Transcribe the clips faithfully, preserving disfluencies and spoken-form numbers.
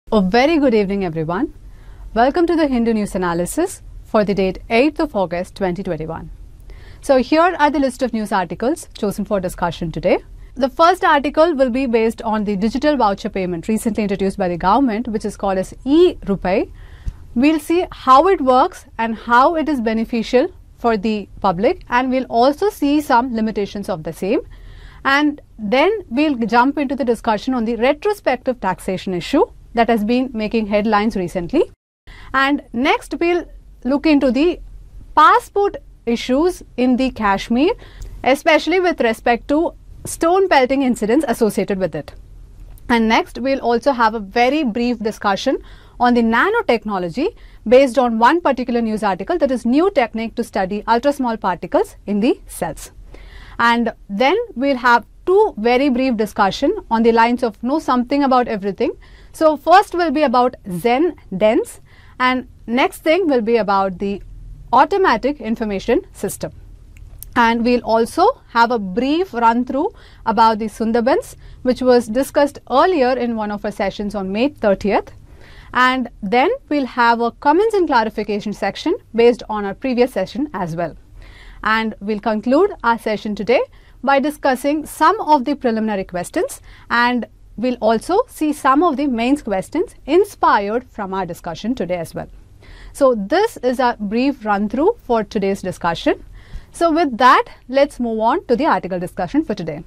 A very good evening, everyone. Welcome to the Hindu News Analysis for the date eighth of August twenty twenty-one. So here are the list of news articles chosen for discussion today. The first article will be based on the digital voucher payment recently introduced by the government, which is called as e-Rupee. We'll see how it works and how it is beneficial for the public, and we'll also see some limitations of the same. And then we'll jump into the discussion on the retrospective taxation issue that has been making headlines recently. And next we'll look into the passport issues in the Kashmir, especially with respect to stone pelting incidents associated with it. And next we'll also have a very brief discussion on the nanotechnology based on one particular news article, that is new technique to study ultra small particles in the cells. And then we'll have two very brief discussion on the lines of know something about everything. So first will be about Zen Dense, and next thing will be about the automatic information system. And we'll also have a brief run through about the Sundarbans, which was discussed earlier in one of our sessions on May thirtieth. And then we'll have a comments and clarification section based on our previous session as well. And we'll conclude our session today by discussing some of the preliminary questions, and we'll also see some of the mains questions inspired from our discussion today as well. So this is a brief run through for today's discussion. So with that, let's move on to the article discussion for today.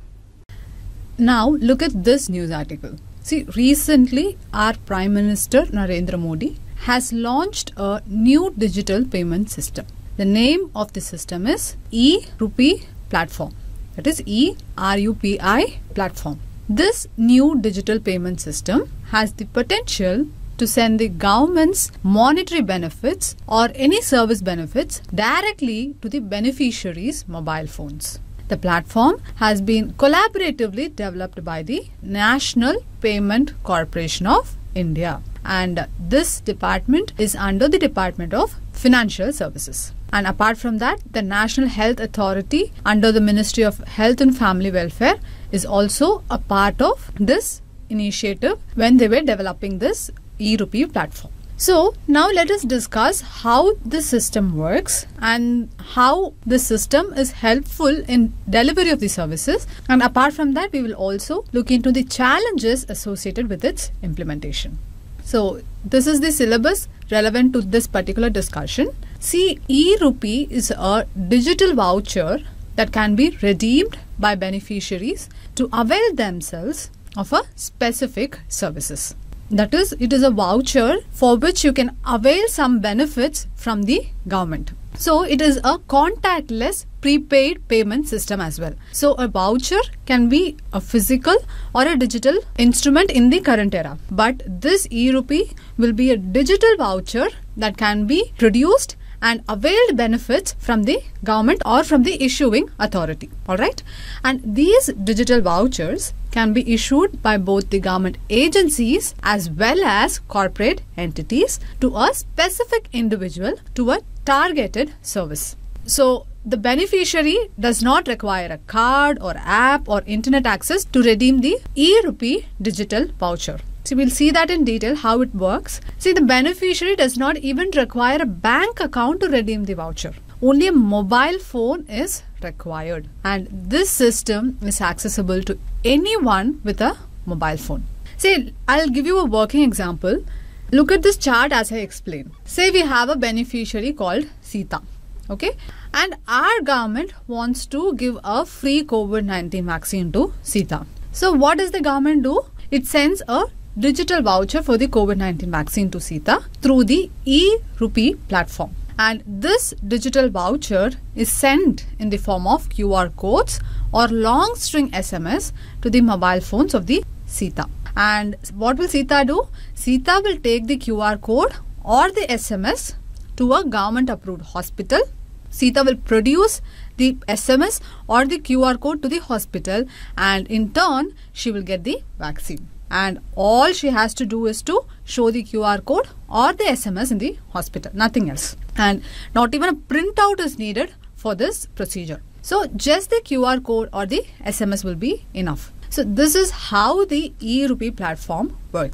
Now look at this news article. See, recently our Prime Minister Narendra Modi has launched a new digital payment system. The name of the system is e-Rupee platform. That is E R U P I platform. This new digital payment system has the potential to send the government's monetary benefits or any service benefits directly to the beneficiaries' mobile phones. The platform has been collaboratively developed by the National Payment Corporation of India, and this department is under the Department of Financial Services. And apart from that, the National Health Authority under the Ministry of Health and Family Welfare is also a part of this initiative when they were developing this e-Rupee platform. So now let us discuss how this system works and how this system is helpful in delivery of the services. And apart from that, we will also look into the challenges associated with its implementation. So this is the syllabus relevant to this particular discussion. See, e-Rupee is a digital voucher that can be redeemed by beneficiaries to avail themselves of a specific services. That is, it is a voucher for which you can avail some benefits from the government. So it is a contactless prepaid payment system as well. So a voucher can be a physical or a digital instrument in the current era. But this e-Rupee will be a digital voucher that can be produced and availed benefits from the government or from the issuing authority. Alright? And these digital vouchers can be issued by both the government agencies as well as corporate entities to a specific individual to a targeted service. So the beneficiary does not require a card or app or internet access to redeem the e-Rupee digital voucher. So we'll see that in detail how it works. See, the beneficiary does not even require a bank account to redeem the voucher. Only a mobile phone is required, and this system is accessible to anyone with a mobile phone. See, I'll give you a working example. Look at this chart as I explained. Say we have a beneficiary called Sita, okay? And our government wants to give a free COVID nineteen vaccine to Sita. So what does the government do? It sends a digital voucher for the COVID nineteen vaccine to Sita through the e-Rupee platform. And this digital voucher is sent in the form of Q R codes or long string S M S to the mobile phones of the Sita. And what will Sita do? Sita will take the Q R code or the S M S to a government approved hospital. Sita will produce the S M S or the Q R code to the hospital, and in turn she will get the vaccine. And all she has to do is to show the Q R code or the S M S in the hospital, nothing else. And not even a printout is needed for this procedure. So just the Q R code or the S M S will be enough. So this is how the e-Rupee platform works.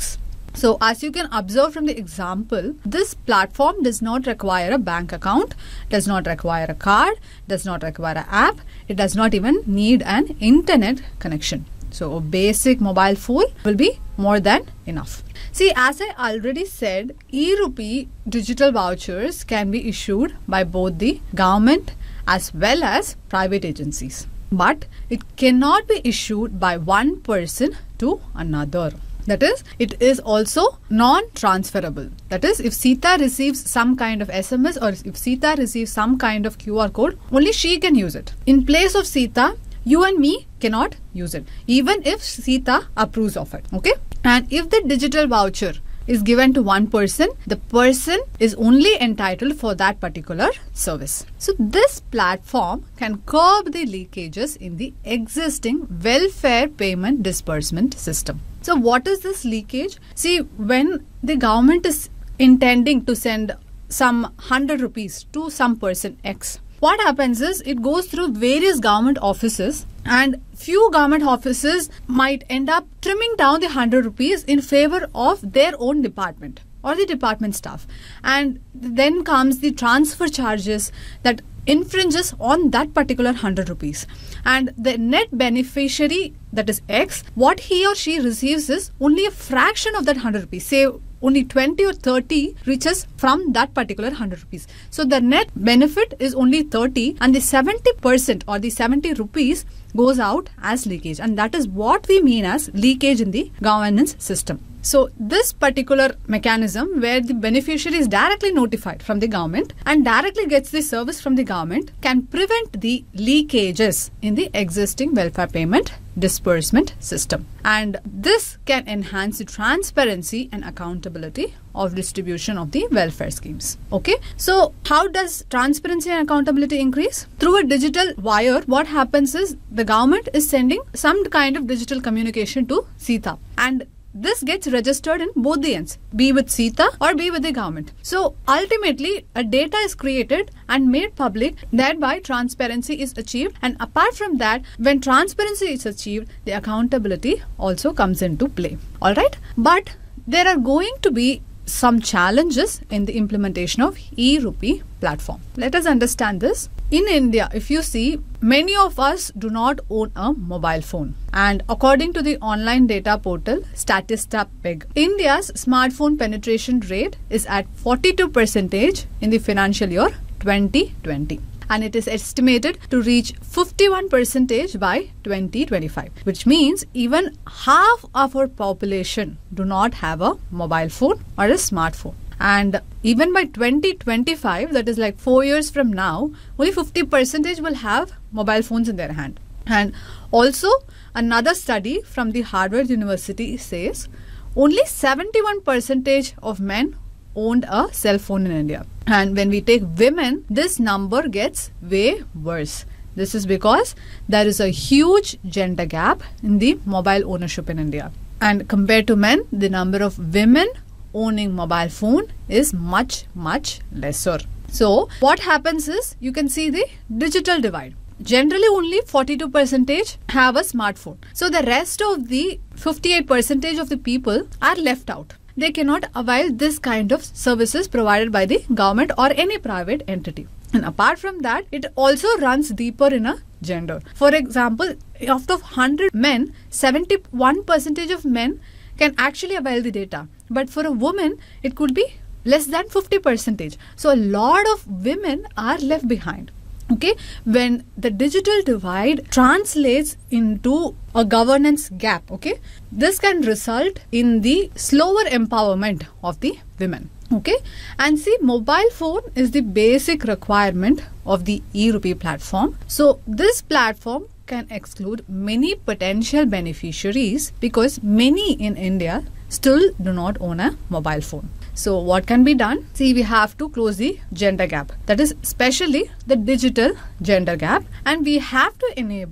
So as you can observe from the example, this platform does not require a bank account, does not require a card, does not require an app, it does not even need an internet connection. So a basic mobile phone will be more than enough. See, as I already said, e-rupee digital vouchers can be issued by both the government as well as private agencies. But it cannot be issued by one person to another. That is, it is also non-transferable. That is, if Sita receives some kind of S M S or if Sita receives some kind of Q R code, only she can use it. In place of Sita, you and me cannot use it, even if Sita approves of it. Okay? And if the digital voucher is given to one person, the person is only entitled for that particular service. So this platform can curb the leakages in the existing welfare payment disbursement system. So what is this leakage? See, when the government is intending to send some one hundred rupees to some person X, what happens is it goes through various government offices, and few government offices might end up trimming down the one hundred rupees in favor of their own department or the department staff. And then comes the transfer charges that infringes on that particular one hundred rupees. And the net beneficiary, that is X, what he or she receives is only a fraction of that one hundred rupees. Say only twenty or thirty reaches from that particular one hundred rupees. So the net benefit is only thirty, and the seventy percent or the seventy rupees goes out as leakage. And that is what we mean as leakage in the governance system. So this particular mechanism where the beneficiary is directly notified from the government and directly gets the service from the government can prevent the leakages in the existing welfare payment disbursement system. And this can enhance the transparency and accountability of distribution of the welfare schemes. Okay, so how does transparency and accountability increase? Through a digital wire, what happens is the government is sending some kind of digital communication to Sita, and this gets registered in both the ends, be with Sita or be with the government. So ultimately, a data is created and made public, thereby transparency is achieved. And apart from that, when transparency is achieved, the accountability also comes into play. Alright, but there are going to be some challenges in the implementation of e-rupee platform. Let us understand this. In India, if you see, many of us do not own a mobile phone. And according to the online data portal StatistaPeg, India's smartphone penetration rate is at forty-two percent in the financial year twenty twenty. And it is estimated to reach fifty-one percent by twenty twenty-five, which means even half of our population do not have a mobile phone or a smartphone. And even by twenty twenty-five, that is like four years from now, only fifty percent will have mobile phones in their hand. And also another study from the Harvard University says only seventy-one percent of men owned a cell phone in India. And when we take women, this number gets way worse. This is because there is a huge gender gap in the mobile ownership in India. And compared to men, the number of women owning mobile phone is much, much lesser. So what happens is, you can see the digital divide. Generally only forty-two percent have a smartphone. So the rest of the fifty-eight percent of the people are left out. They cannot avail this kind of services provided by the government or any private entity. And apart from that, it also runs deeper in a gender. For example, out of one hundred men, seventy-one percent of men can actually avail the data. But for a woman, it could be less than fifty percent. So a lot of women are left behind. Okay, when the digital divide translates into a governance gap, okay, this can result in the slower empowerment of the women. Okay, and see, mobile phone is the basic requirement of the e-rupee platform. So this platform can exclude many potential beneficiaries because many in India still do not own a mobile phone. So what can be done? See, we have to close the gender gap, that is especially the digital gender gap, and we have to enable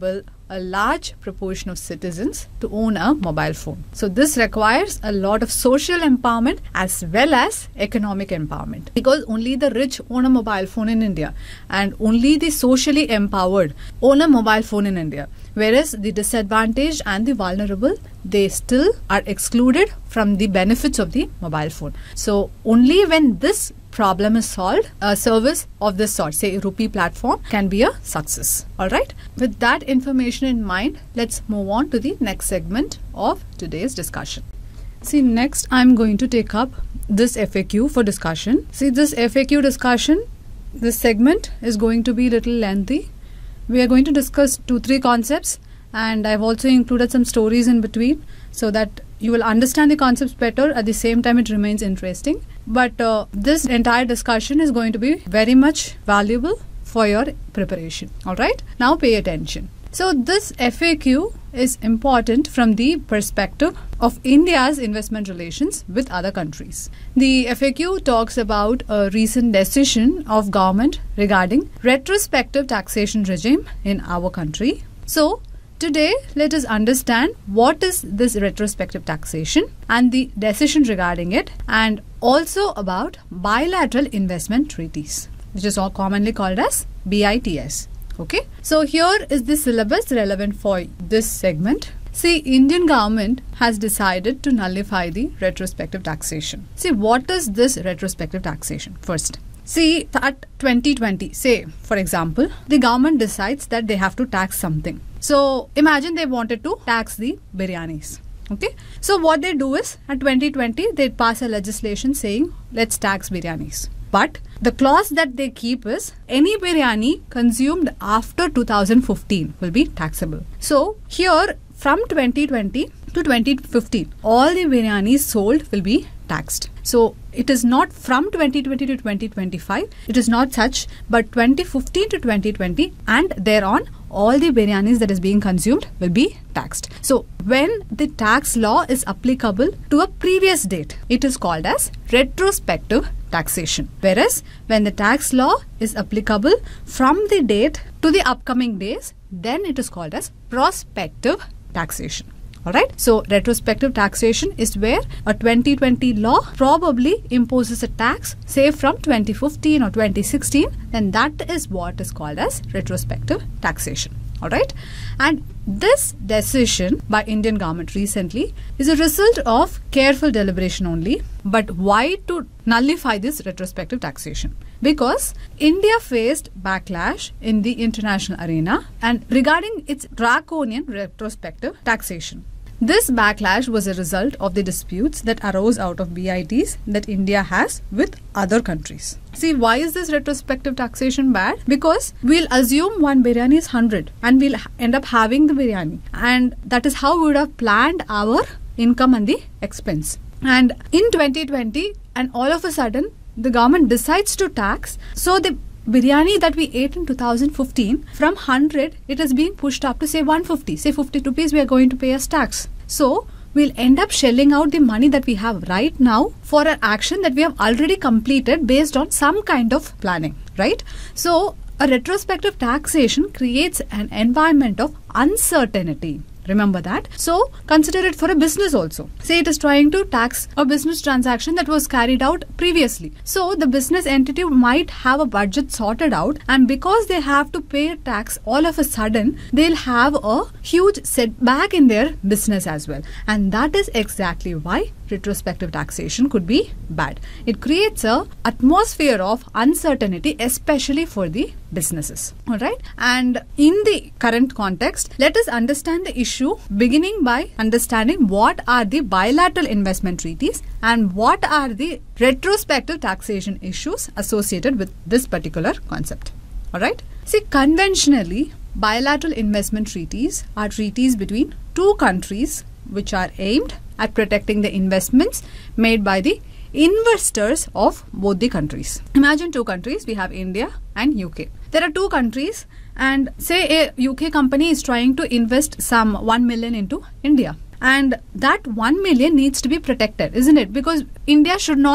a large proportion of citizens to own a mobile phone. So this requires a lot of social empowerment as well as economic empowerment, because only the rich own a mobile phone in India and only the socially empowered own a mobile phone in India, whereas the disadvantaged and the vulnerable, they still are excluded from the benefits of the mobile phone. So only when this problem is solved, a service of this sort, say Rupee platform, can be a success. Alright, with that information in mind, let's move on to the next segment of today's discussion. See, next I'm going to take up this F A Q for discussion. See, this F A Q discussion, this segment is going to be a little lengthy. We are going to discuss two, three concepts, and I've also included some stories in between so that you will understand the concepts better. At the same time, it remains interesting. But uh, this entire discussion is going to be very much valuable for your preparation. Alright, now pay attention. So this F A Q is important from the perspective of India's investment relations with other countries. The F A Q talks about a recent decision of government regarding retrospective taxation regime in our country. So today, let us understand what is this retrospective taxation and the decision regarding it, and also about bilateral investment treaties, which is all commonly called as B I T S. Okay, so here is the syllabus relevant for this segment. See, Indian government has decided to nullify the retrospective taxation. See, what is this retrospective taxation? First, see, at twenty twenty, say for example, the government decides that they have to tax something. So imagine they wanted to tax the biryanis. Okay, so what they do is at twenty twenty they pass a legislation saying let's tax biryanis. But the clause that they keep is any biryani consumed after two thousand fifteen will be taxable. So here from twenty twenty to twenty fifteen, all the biryanis sold will be taxed. So it is not from twenty twenty to twenty twenty-five, it is not such, but twenty fifteen to twenty twenty and thereon, all the biryanis that is being consumed will be taxed. So when the tax law is applicable to a previous date, it is called as retrospective taxation. Whereas when the tax law is applicable from the date to the upcoming days, then it is called as prospective taxation. Alright, so retrospective taxation is where a twenty twenty law probably imposes a tax, say from twenty fifteen or twenty sixteen, then that is what is called as retrospective taxation. Alright, and this decision by Indian government recently is a result of careful deliberation only. But why to nullify this retrospective taxation? Because India faced backlash in the international arena and regarding its draconian retrospective taxation. This backlash was a result of the disputes that arose out of B I Ts that India has with other countries. See, why is this retrospective taxation bad? Because we'll assume one biryani is one hundred and we'll end up having the biryani, and that is how we would have planned our income and the expense. And in twenty twenty, and all of a sudden the government decides to tax, so the biryani that we ate in two thousand fifteen, from one hundred, it is being pushed up to say one hundred fifty. Say fifty rupees we are going to pay as tax. So we'll end up shelling out the money that we have right now for an action that we have already completed based on some kind of planning, right? So a retrospective taxation creates an environment of uncertainty. Remember that. So consider it for a business also. Say it is trying to tax a business transaction that was carried out previously. So the business entity might have a budget sorted out, and because they have to pay a tax all of a sudden, they'll have a huge setback in their business as well. And that is exactly why retrospective taxation could be bad. It creates a atmosphere of uncertainty, especially for the businesses. Alright, and in the current context, let us understand the issue beginning by understanding what are the bilateral investment treaties and what are the retrospective taxation issues associated with this particular concept. Alright, see, conventionally bilateral investment treaties are treaties between two countries which are aimed at protecting the investments made by the investors of both the countries. Imagine two countries, we have India and U K. There are two countries, and say a U K company is trying to invest some one million into India, and that one million needs to be protected, isn't it? Because India should not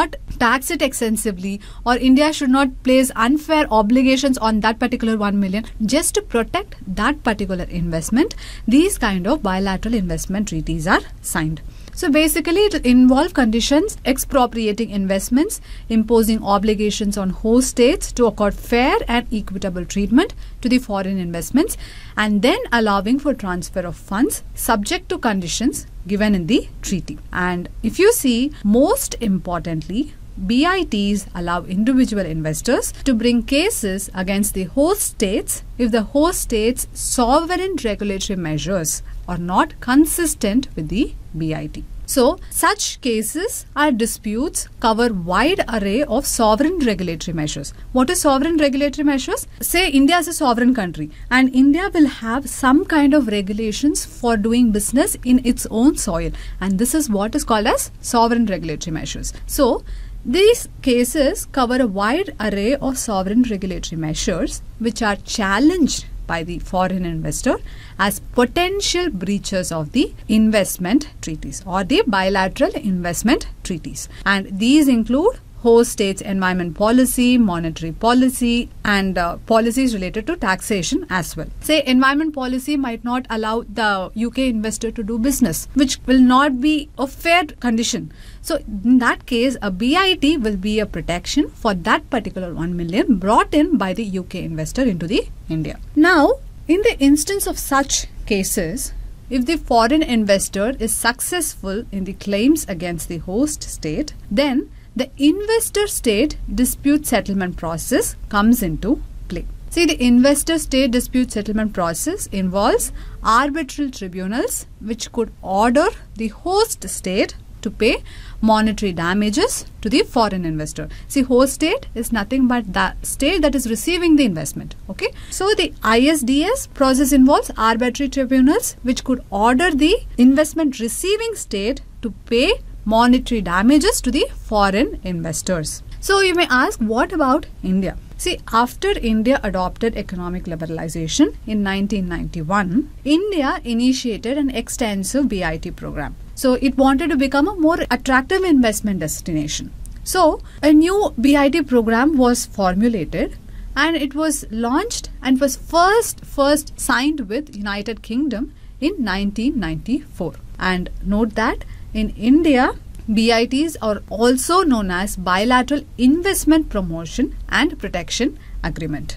tax it extensively, or India should not place unfair obligations on that particular one million just to protect that particular investment. These kind of bilateral investment treaties are signed. So basically it involve conditions expropriating investments, imposing obligations on host states to accord fair and equitable treatment to the foreign investments, and then allowing for transfer of funds subject to conditions given in the treaty. And if you see, most importantly, B I Ts allow individual investors to bring cases against the host states if the host states' sovereign regulatory measures are not consistent with the B I T. So, such cases or disputes cover wide array of sovereign regulatory measures. What is sovereign regulatory measures? Say India is a sovereign country and India will have some kind of regulations for doing business in its own soil, and this is what is called as sovereign regulatory measures. So, these cases cover a wide array of sovereign regulatory measures which are challenged by the foreign investor as potential breaches of the investment treaties or the bilateral investment treaties. And these include host states' environment policy, monetary policy, and uh, policies related to taxation as well. Say environment policy might not allow the U K investor to do business, which will not be a fair condition. So in that case, a B I T will be a protection for that particular one million brought in by the U K investor into the India. Now, in the instance of such cases, if the foreign investor is successful in the claims against the host state, then the investor state dispute settlement process comes into play. See, the investor state dispute settlement process involves arbitral tribunals which could order the host state to pay monetary damages to the foreign investor. See, host state is nothing but the state that is receiving the investment. Okay. So the I S D S process involves arbitrary tribunals which could order the investment receiving state to pay monetary damages to the foreign investors. So you may ask, what about India? See, after India adopted economic liberalization in nineteen ninety-one, India initiated an extensive B I T program. So it wanted to become a more attractive investment destination. So a new B I T program was formulated and it was launched and was first first signed with United Kingdom in nineteen ninety-four. And note that in India, B I Ts are also known as Bilateral Investment Promotion and Protection Agreement.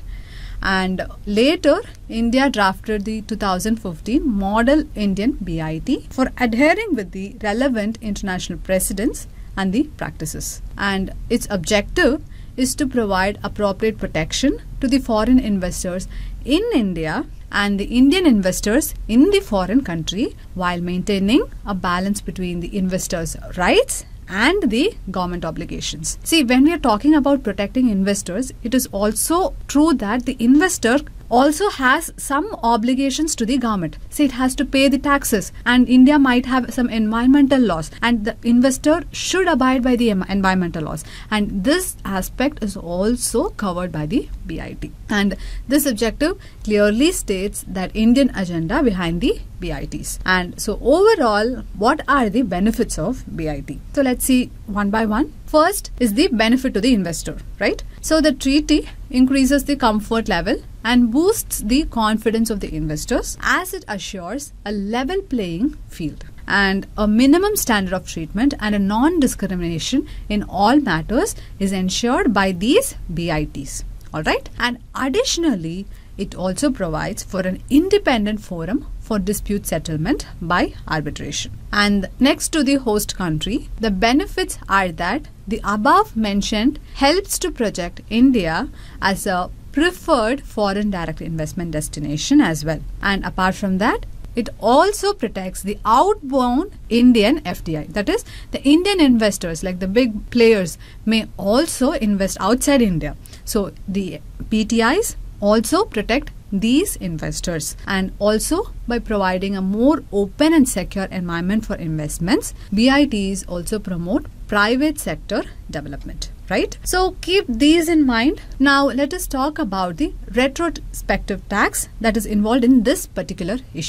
And later, India drafted the two thousand fifteen Model Indian B I T for adhering with the relevant international precedents and the practices. And its objective is to provide appropriate protection to the foreign investors in India and the Indian investors in the foreign country while maintaining a balance between the investors' rights and the government obligations. See, when we are talking about protecting investors, it is also true that the investor also has some obligations to the government. See, it has to pay the taxes, and India might have some environmental laws, and the investor should abide by the environmental laws, and this aspect is also covered by the B I T. And this objective clearly states that Indian agenda behind the B I Ts. And so overall, what are the benefits of B I T? So let's see one by one. First is the benefit to the investor, right? So the treaty increases the comfort level and boosts the confidence of the investors as it assures a level playing field and a minimum standard of treatment and a non-discrimination in all matters is ensured by these B I Ts. Alright, and additionally, it also provides for an independent forum for dispute settlement by arbitration. And next to the host country, the benefits are that the above mentioned helps to project India as a preferred foreign direct investment destination as well. And apart from that, it also protects the outbound Indian F D I. That is, the Indian investors, like the big players, may also invest outside India. So the P T Is also protect these investors, and also by providing a more open and secure environment for investments, B I Ts also promote private sector development, right? So keep these in mind. Now let us talk about the retrospective tax that is involved in this particular issue.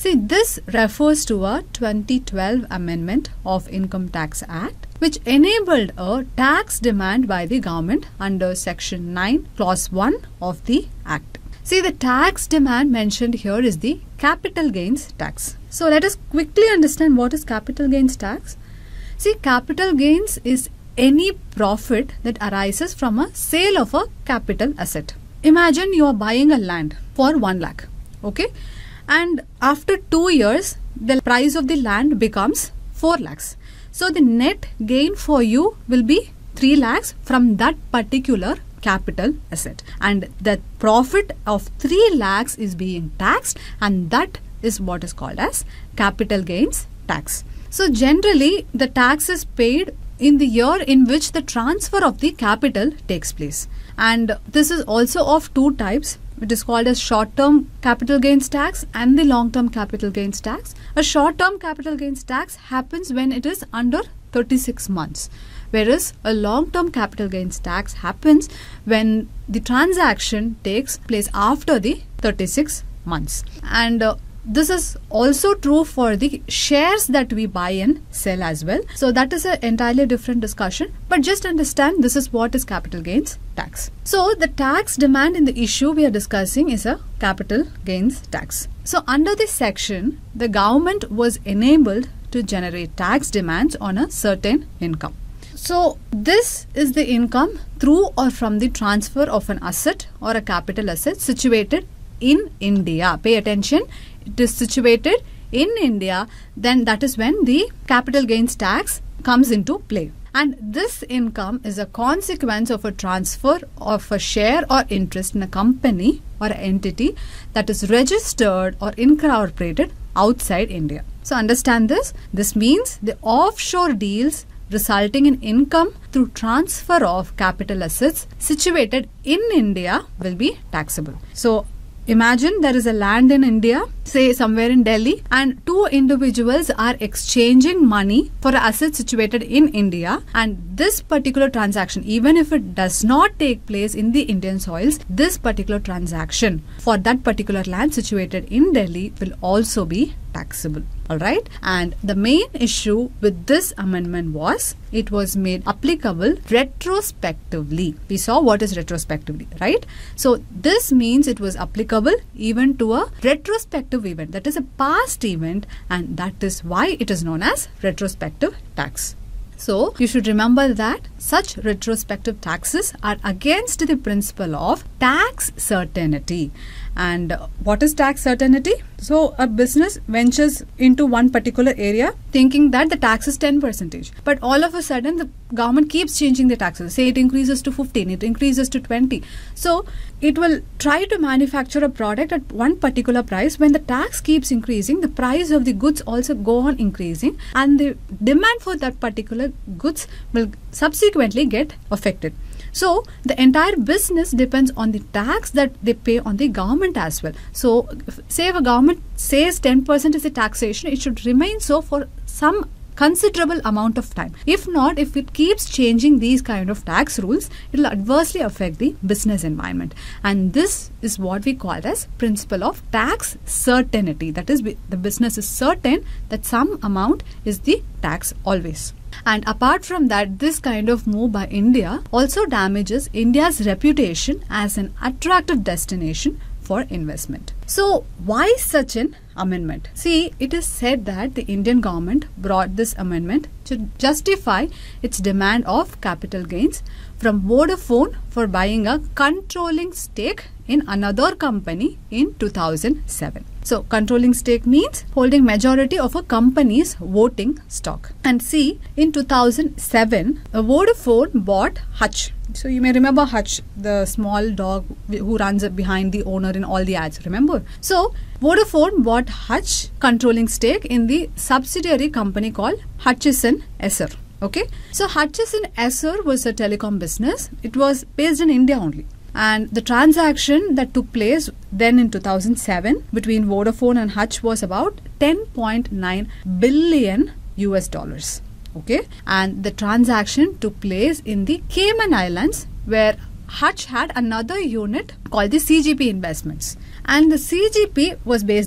See, this refers to a twenty twelve amendment of Income Tax Act, which enabled a tax demand by the government under Section nine, Clause one of the Act. See, the tax demand mentioned here is the capital gains tax. So, let us quickly understand what is capital gains tax. See, capital gains is any profit that arises from a sale of a capital asset. Imagine you are buying a land for one lakh, okay? And after two years, the price of the land becomes four lakhs. So, the net gain for you will be three lakhs from that particular capital asset. And the profit of three lakhs is being taxed, and that is what is called as capital gains tax. So, generally, the tax is paid in the year in which the transfer of the capital takes place. And this is also of two types. It is called as short-term capital gains tax and the long-term capital gains tax. A short-term capital gains tax happens when it is under thirty-six months, whereas a long-term capital gains tax happens when the transaction takes place after the thirty-six months. And uh, this is also true for the shares that we buy and sell as well. So that is an entirely different discussion, but just understand this is what is capital gains tax. So the tax demand in the issue we are discussing is a capital gains tax. So under this section, the government was enabled to generate tax demands on a certain income. So this is the income through or from the transfer of an asset or a capital asset situated in India. Pay attention. It is situated in India, then that is when the capital gains tax comes into play. And this income is a consequence of a transfer of a share or interest in a company or an entity that is registered or incorporated outside India. So understand this. This means the offshore deals resulting in income through transfer of capital assets situated in India will be taxable. So imagine there is a land in India, say somewhere in Delhi, and two individuals are exchanging money for an asset situated in India, and this particular transaction, even if it does not take place in the Indian soils, this particular transaction for that particular land situated in Delhi will also be taxable. Alright, and the main issue with this amendment was it was made applicable retrospectively. We saw what is retrospectively, right? So this means it was applicable even to a retrospective event, that is a past event, and that is why it is known as retrospective tax. So you should remember that such retrospective taxes are against the principle of tax certainty. And what is tax certainty? So a business ventures into one particular area thinking that the tax is ten percent, but all of a sudden the government keeps changing the taxes. Say it increases to fifteen, it increases to twenty. So it will try to manufacture a product at one particular price. When the tax keeps increasing, the price of the goods also go on increasing, and the demand for that particular goods will subsequently get affected. So the entire business depends on the tax that they pay on the government as well. So if, say if a government says ten percent is the taxation, it should remain so for some considerable amount of time. If not, if it keeps changing these kind of tax rules, it will adversely affect the business environment. And this is what we call as principle of tax certainty. That is, the business is certain that some amount is the tax always. And apart from that, this kind of move by India also damages India's reputation as an attractive destination for investment. So why such an amendment? See, it is said that the Indian government brought this amendment to justify its demand of capital gains from Vodafone for buying a controlling stake in another company in two thousand seven. So controlling stake means holding majority of a company's voting stock. And see, in two thousand seven, Vodafone bought Hutch. So you may remember Hutch, the small dog who runs behind the owner in all the ads, remember? So Vodafone bought Hutch controlling stake in the subsidiary company called Hutchison Esser. Okay, so Hutchison Esser was a telecom business. It was based in India only. And the transaction that took place then in two thousand seven between Vodafone and Hutch was about ten point nine billion U S dollars. Okay, and the transaction took place in the Cayman Islands, where Hutch had another unit called the C G P Investments, and the C G P was based in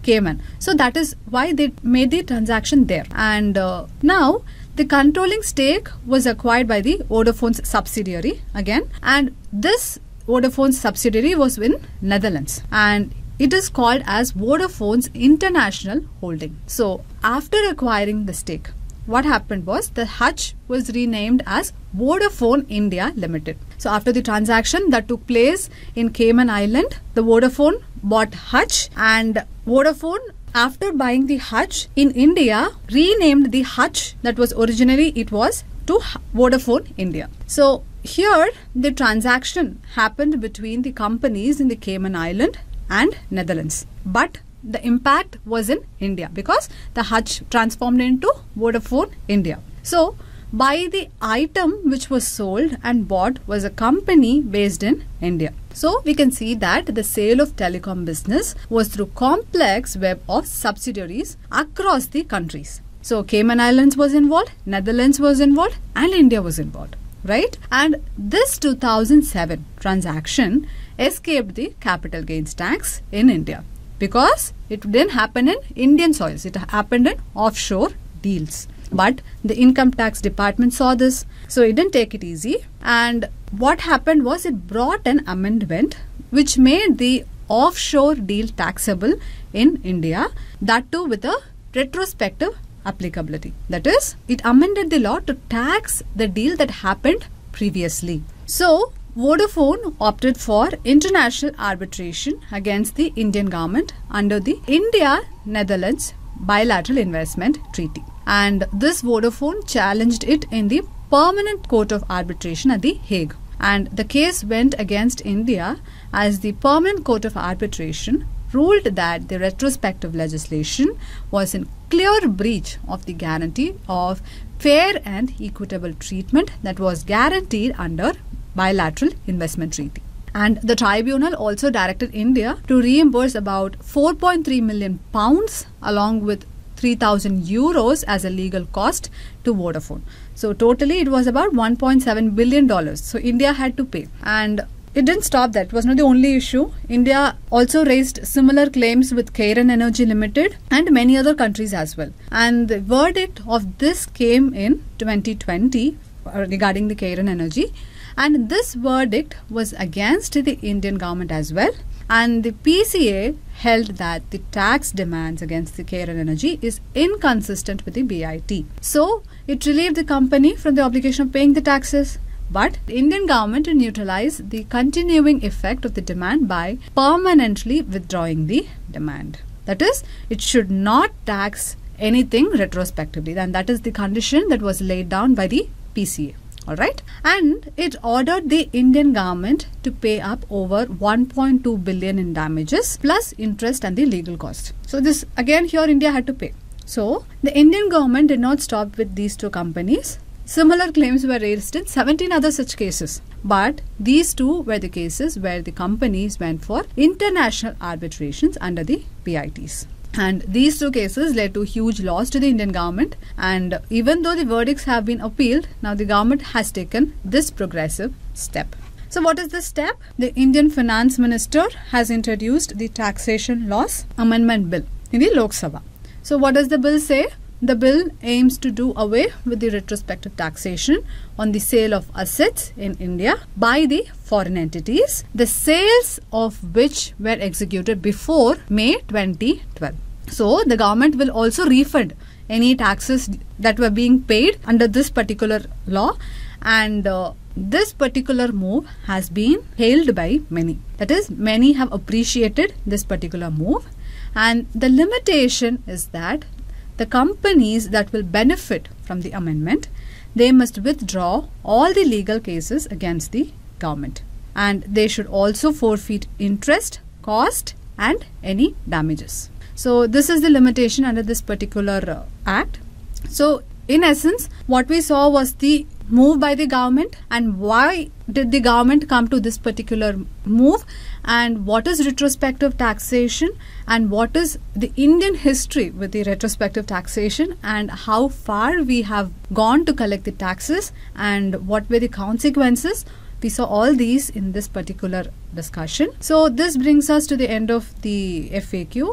Cayman. So that is why they made the transaction there. And uh, now the controlling stake was acquired by the Vodafone's subsidiary again, and this Vodafone's subsidiary was in Netherlands, and it is called as Vodafone's International Holding. So after acquiring the stake, what happened was the Hutch was renamed as Vodafone India Limited. So after the transaction that took place in Cayman Island, the Vodafone bought Hutch, and Vodafone, after buying the Hutch in India, renamed the Hutch that was originally it was to Vodafone India. So here the transaction happened between the companies in the Cayman Island and Netherlands, but the impact was in India because the Hutch transformed into Vodafone India. So by the item which was sold and bought was a company based in India. So we can see that the sale of telecom business was through complex web of subsidiaries across the countries. So Cayman Islands was involved, Netherlands was involved, and India was involved, right? And this two thousand seven transaction escaped the capital gains tax in India because it didn't happen in Indian soils. It happened in offshore deals. But the income tax department saw this, so it didn't take it easy. And what happened was it brought an amendment which made the offshore deal taxable in India, that too with a retrospective applicability. That is, it amended the law to tax the deal that happened previously. So Vodafone opted for international arbitration against the Indian government under the India-Netherlands Bilateral Investment Treaty. And this Vodafone challenged it in the Permanent Court of Arbitration at The Hague. And the case went against India as the Permanent Court of Arbitration ruled that the retrospective legislation was in clear breach of the guarantee of fair and equitable treatment that was guaranteed under Bilateral Investment Treaty. And the tribunal also directed India to reimburse about four point three million pounds along with three thousand euros as a legal cost to Vodafone. So totally it was about one point seven billion dollars. So India had to pay. And it didn't stop that. It was not the only issue. India also raised similar claims with Cayman Energy Limited and many other countries as well. And the verdict of this came in twenty twenty regarding the Cayman Energy. And this verdict was against the Indian government as well. And the P C A held that the tax demands against the Cayman Energy is inconsistent with the B I T. So it relieved the company from the obligation of paying the taxes. But the Indian government neutralized the continuing effect of the demand by permanently withdrawing the demand. That is, it should not tax anything retrospectively. And that is the condition that was laid down by the P C A. Alright, and it ordered the Indian government to pay up over one point two billion in damages plus interest and the legal cost. So this again here India had to pay. So the Indian government did not stop with these two companies. Similar claims were raised in seventeen other such cases. But these two were the cases where the companies went for international arbitrations under the B I Ts. And these two cases led to huge loss to the Indian government. And even though the verdicts have been appealed, now the government has taken this progressive step. So what is this step? The Indian Finance Minister has introduced the Taxation Laws Amendment Bill in the Lok Sabha. So what does the bill say? The bill aims to do away with the retrospective taxation on the sale of assets in India by the foreign entities, the sales of which were executed before May twenty twelve. So the government will also refund any taxes that were being paid under this particular law, and uh, this particular move has been hailed by many. That is, many have appreciated this particular move, and the limitation is that the companies that will benefit from the amendment, they must withdraw all the legal cases against the government, and they should also forfeit interest, cost and any damages. So this is the limitation under this particular uh, act. So in essence, what we saw was the move by the government, and why did the government come to this particular move, and what is retrospective taxation, and what is the Indian history with the retrospective taxation, and how far we have gone to collect the taxes, and what were the consequences. We saw all these in this particular discussion. So this brings us to the end of the F A Q.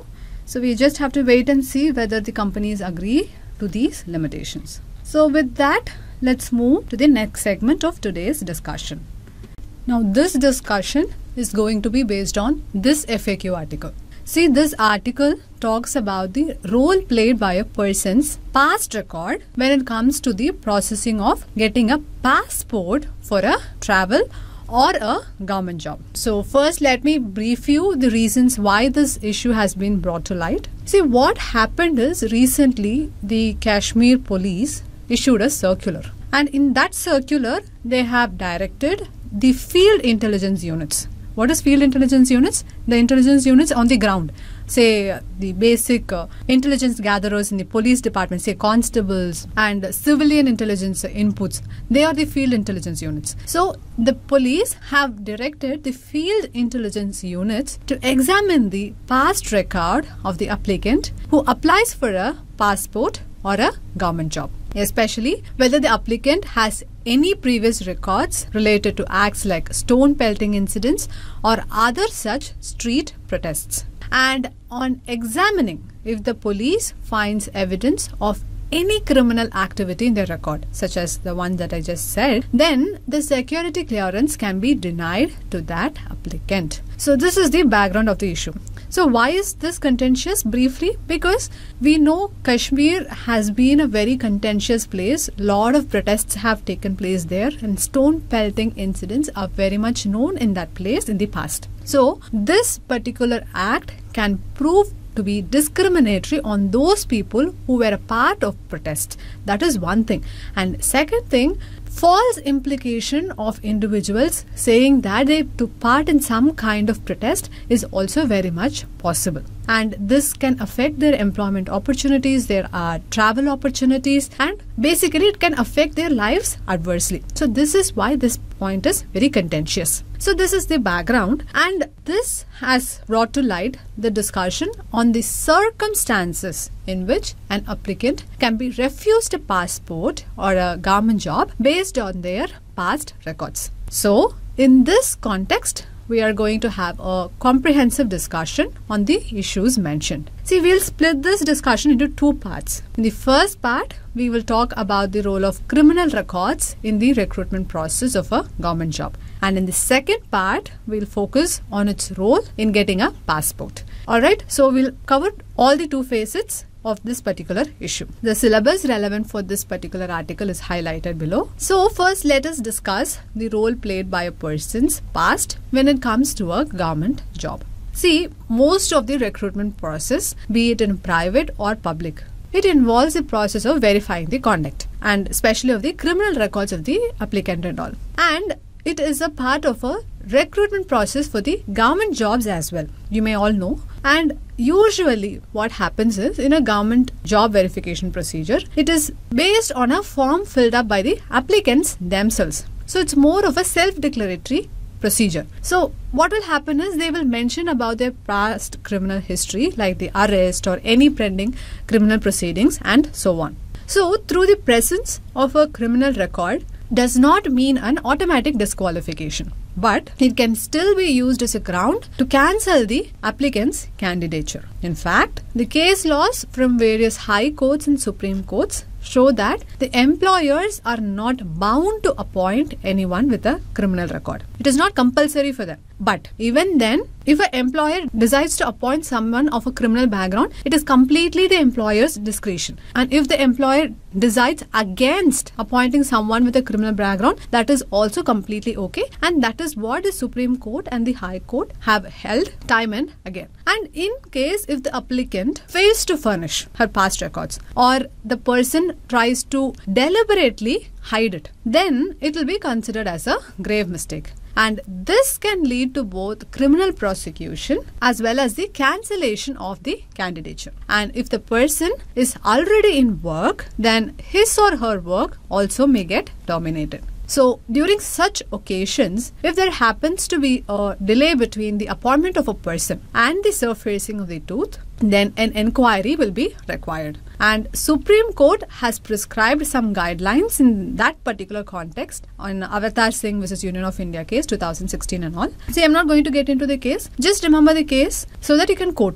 So we just have to wait and see whether the companies agree to these limitations. So with that, let's move to the next segment of today's discussion. Now this discussion is going to be based on this F A Q article. See, this article talks about the role played by a person's past record when it comes to the processing of getting a passport for a travel or a government job. So first let me brief you the reasons why this issue has been brought to light. See, what happened is recently the Kashmir police issued a circular, and in that circular they have directed the field intelligence units. What is field intelligence units? The intelligence units on the ground, say uh, the basic uh, intelligence gatherers in the police department, say constables and uh, civilian intelligence inputs, they are the field intelligence units. So the police have directed the field intelligence units to examine the past record of the applicant who applies for a passport or a government job, especially whether the applicant has any previous records related to acts like stone pelting incidents or other such street protests. And on examining, if the police finds evidence of any criminal activity in their record, such as the one that I just said, then the security clearance can be denied to that applicant. So this is the background of the issue. So why is this contentious? Briefly, because we know Kashmir has been a very contentious place. Lot of protests have taken place there, and stone pelting incidents are very much known in that place in the past. So this particular act can prove to be discriminatory on those people who were a part of protest. That is one thing. And second thing, false implication of individuals saying that they took part in some kind of protest is also very much possible. And this can affect their employment opportunities, their uh, travel opportunities, and basically it can affect their lives adversely. So this is why this point is very contentious. So this is the background, and this has brought to light the discussion on the circumstances in which an applicant can be refused a passport or a government job based on their past records. So in this context, we are going to have a comprehensive discussion on the issues mentioned. See, we'll split this discussion into two parts. In the first part, we will talk about the role of criminal records in the recruitment process of a government job. And in the second part, we'll focus on its role in getting a passport. Alright, so we'll cover all the two facets of this particular issue. The syllabus relevant for this particular article is highlighted below. So first, let us discuss the role played by a person's past when it comes to a government job. See, most of the recruitment process, be it in private or public, it involves the process of verifying the conduct, and especially of the criminal records of the applicant and all. And it is a part of a recruitment process for the government jobs as well. You may all know. And usually what happens is, in a government job verification procedure, it is based on a form filled up by the applicants themselves. So it's more of a self-declaratory procedure. So what will happen is, they will mention about their past criminal history, like the arrest or any pending criminal proceedings and so on. So through the presence of a criminal record does not mean an automatic disqualification, but it can still be used as a ground to cancel the applicant's candidature. In fact, the case laws from various high courts and Supreme Courts show that the employers are not bound to appoint anyone with a criminal record. It is not compulsory for them. But even then, if an employer decides to appoint someone of a criminal background, it is completely the employer's discretion. And if the employer decides against appointing someone with a criminal background, that is also completely okay. And that is what the Supreme Court and the High Court have held time and again. And in case if the applicant fails to furnish her past records, or the person tries to deliberately hide it, then it will be considered as a grave mistake. And this can lead to both criminal prosecution as well as the cancellation of the candidature. And if the person is already in work, then his or her work also may get terminated. So during such occasions, if there happens to be a delay between the appointment of a person and the surfacing of the truth, then an inquiry will be required. And Supreme Court has prescribed some guidelines in that particular context on Avatar Singh versus Union of India case two thousand sixteen and all. See, I'm not going to get into the case. Just remember the case so that you can quote it.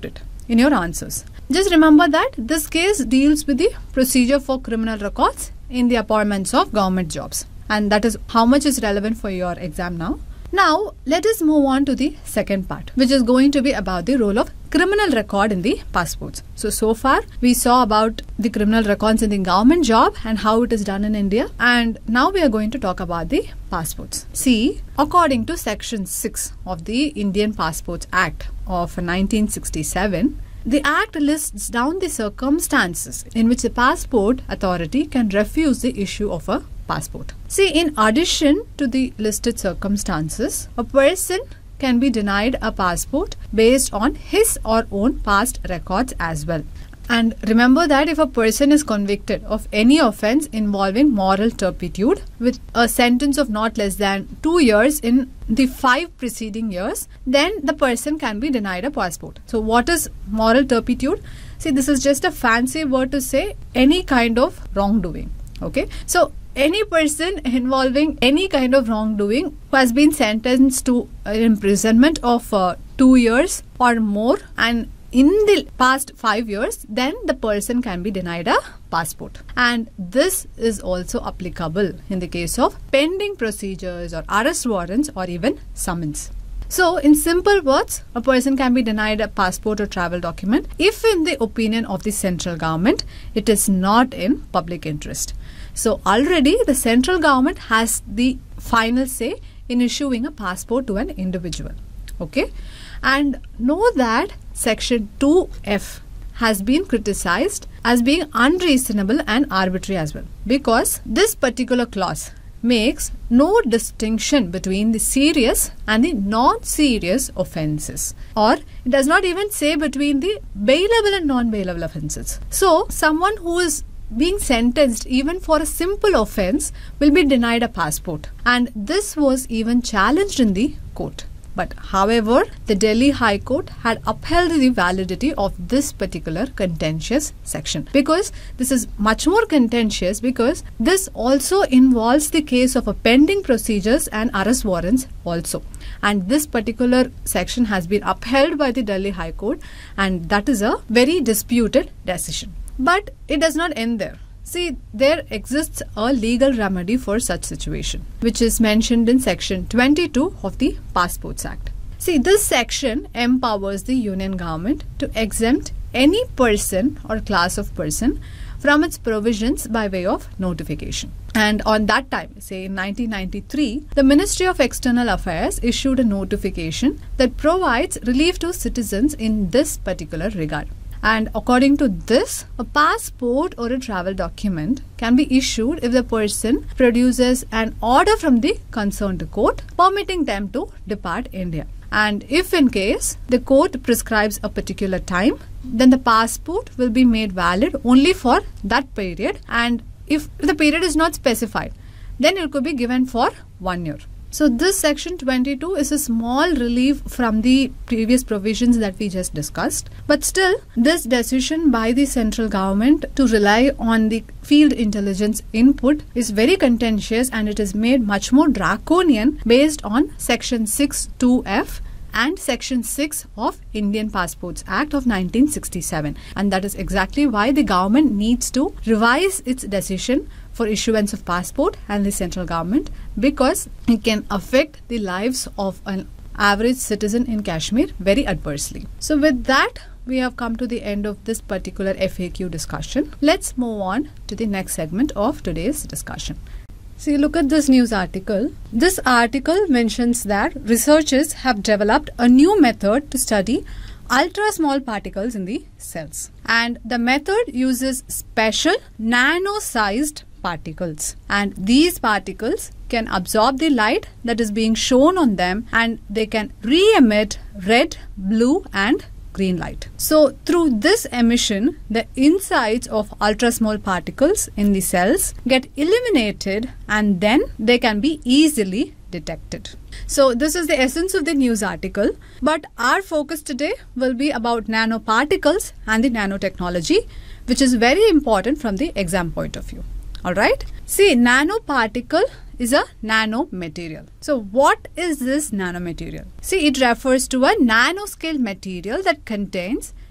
in your answers. Just remember that this case deals with the procedure for criminal records in the appointments of government jobs. And that is how much is relevant for your exam now. Now, let us move on to the second part, which is going to be about the role of criminal record in the passports. So, so far we saw about the criminal records in the government job and how it is done in India. And now we are going to talk about the passports. See, according to Section six of the Indian Passports Act of nineteen sixty-seven, the Act lists down the circumstances in which the passport authority can refuse the issue of a passport. See, in addition to the listed circumstances, a person can be denied a passport based on his or own past records as well. And remember that if a person is convicted of any offence involving moral turpitude with a sentence of not less than two years in the five preceding years, then the person can be denied a passport. So what is moral turpitude? See, this is just a fancy word to say any kind of wrongdoing. Okay, so any person involving any kind of wrongdoing who has been sentenced to an imprisonment of uh, two years or more and in the past five years, then the person can be denied a passport. And this is also applicable in the case of pending procedures or arrest warrants or even summons. So, in simple words, a person can be denied a passport or travel document if in the opinion of the central government, it is not in public interest. So, already the central government has the final say in issuing a passport to an individual. Okay, and know that Section two F has been criticized as being unreasonable and arbitrary as well, because this particular clause makes no distinction between the serious and the non-serious offences, or it does not even say between the bailable and non-bailable offences. So, someone who is being sentenced even for a simple offence will be denied a passport, and this was even challenged in the court. But however, the Delhi High Court had upheld the validity of this particular contentious section, because this is much more contentious because this also involves the case of a pending procedures and arrest warrants also. And this particular section has been upheld by the Delhi High Court, and that is a very disputed decision. But it does not end there. See, there exists a legal remedy for such situation, which is mentioned in Section twenty-two of the Passports Act. See, this section empowers the Union government to exempt any person or class of person from its provisions by way of notification. And on that time, say in nineteen ninety-three, the Ministry of External Affairs issued a notification that provides relief to citizens in this particular regard. And according to this, a passport or a travel document can be issued if the person produces an order from the concerned court permitting them to depart India. And if in case the court prescribes a particular time, then the passport will be made valid only for that period. And if the period is not specified, then it could be given for one year. So this section twenty-two is a small relief from the previous provisions that we just discussed. But still, this decision by the central government to rely on the field intelligence input is very contentious, and it is made much more draconian based on Section six two F and Section six of Indian Passports Act of nineteen sixty-seven. And that is exactly why the government needs to revise its decision for issuance of passport and the central government, because it can affect the lives of an average citizen in Kashmir very adversely. So with that, we have come to the end of this particular F A Q discussion. Let's move on to the next segment of today's discussion. See, look at this news article. This article mentions that researchers have developed a new method to study ultra small particles in the cells, and the method uses special nano-sized particles, and these particles can absorb the light that is being shown on them, and they can re-emit red, blue and green light. So through this emission, the insides of ultra small particles in the cells get eliminated, and then they can be easily detected. So this is the essence of the news article, but our focus today will be about nanoparticles and the nanotechnology, which is very important from the exam point of view. Alright, see, nanoparticle is a nanomaterial. So what is this nanomaterial? See, it refers to a nanoscale material that contains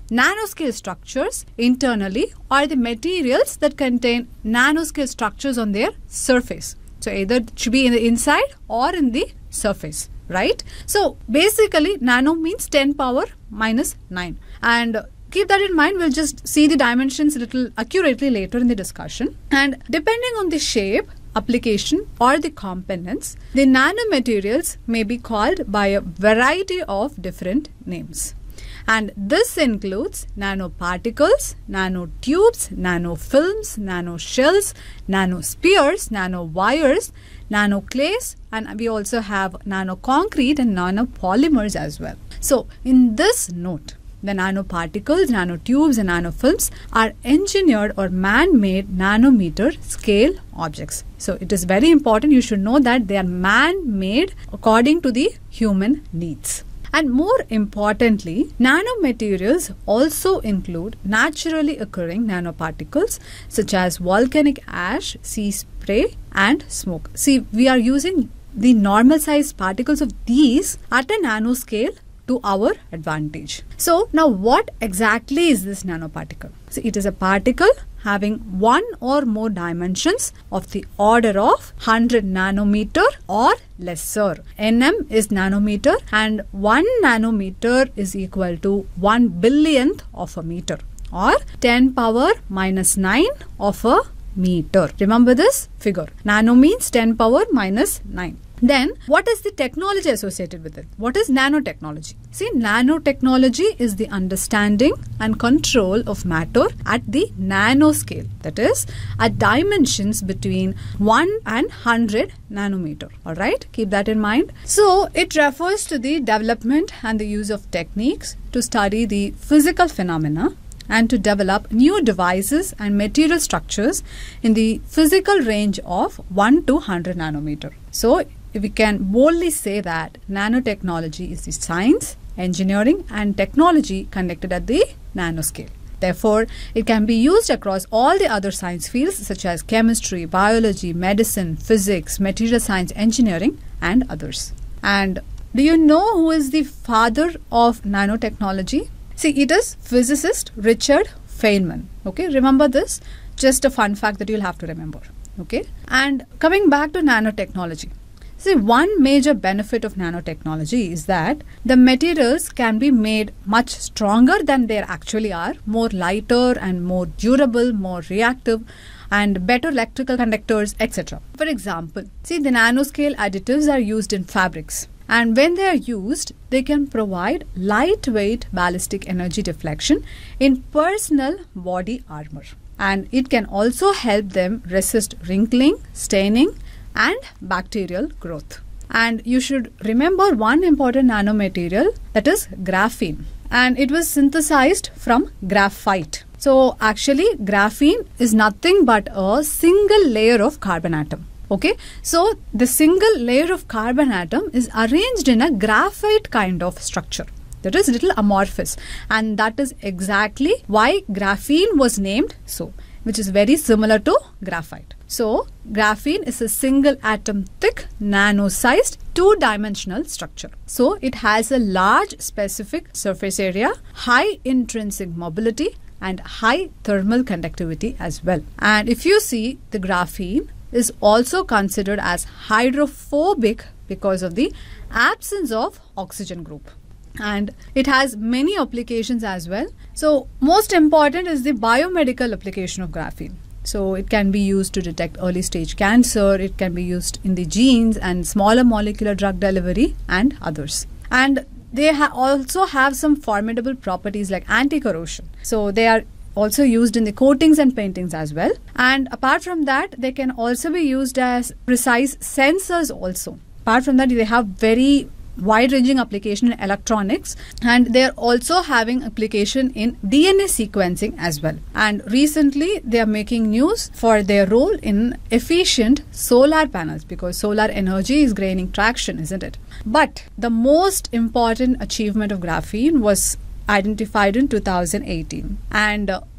nanoscale structures internally or the materials that contain nanoscale structures on their surface. So either it should be in the inside or in the surface, right? So basically nano means ten power minus nine, and keep that in mind. We'll just see the dimensions a little accurately later in the discussion. And depending on the shape, application or the components, the nanomaterials may be called by a variety of different names. And this includes nanoparticles, nanotubes, nanofilms, nanoshells, nanospheres, nanowires, nanoclays, and we also have nanoconcrete and nanopolymers as well. So in this note, the nanoparticles, nanotubes and nanofilms are engineered or man-made nanometer scale objects. So it is very important you should know that they are man-made according to the human needs. And more importantly, nanomaterials also include naturally occurring nanoparticles such as volcanic ash, sea spray and smoke. See, we are using the normal sized particles of these at a nanoscale to our advantage. So now what exactly is this nanoparticle? So it is a particle having one or more dimensions of the order of one hundred nanometer or lesser. Nm is nanometer, and one nanometer is equal to one billionth of a meter, or ten power minus nine of a meter. Remember this figure. Nano means ten power minus nine. Then what is the technology associated with it? What is nanotechnology? See, nanotechnology is the understanding and control of matter at the nanoscale, that is at dimensions between one and one hundred nanometer. Alright, keep that in mind. So it refers to the development and the use of techniques to study the physical phenomena and to develop new devices and material structures in the physical range of one to one hundred nanometer. So we can boldly say that nanotechnology is the science, engineering and technology conducted at the nanoscale. Therefore, it can be used across all the other science fields such as chemistry, biology, medicine, physics, material science, engineering and others. And do you know who is the father of nanotechnology? See, it is physicist Richard Feynman. Okay, remember this. Just a fun fact that you'll have to remember. Okay, and coming back to nanotechnology. See, one major benefit of nanotechnology is that the materials can be made much stronger than they actually are, more lighter and more durable, more reactive and better electrical conductors, et cetera. For example, see, the nanoscale additives are used in fabrics. And when they are used, they can provide lightweight ballistic energy deflection in personal body armor. And it can also help them resist wrinkling, staining and bacterial growth. And you should remember one important nanomaterial, that is graphene. And it was synthesized from graphite. So actually graphene is nothing but a single layer of carbon atom. Okay, so the single layer of carbon atom is arranged in a graphite kind of structure. That is little amorphous, and that is exactly why graphene was named so, which is very similar to graphite. So graphene is a single atom thick, nano-sized, two-dimensional structure. So it has a large specific surface area, high intrinsic mobility and high thermal conductivity as well. And if you see, the graphene is also considered as hydrophobic because of the absence of oxygen group. And it has many applications as well. So most important is the biomedical application of graphene. So it can be used to detect early stage cancer, it can be used in the genes and smaller molecular drug delivery and others. And they ha also have some formidable properties like anti-corrosion. So they are also used in the coatings and paintings as well. And apart from that, they can also be used as precise sensors also. Apart from that, they have very wide-ranging application in electronics, and they are also having application in D N A sequencing as well. And recently they are making news for their role in efficient solar panels, because solar energy is gaining traction, isn't it? But the most important achievement of graphene was identified in two thousand eighteen, and uh,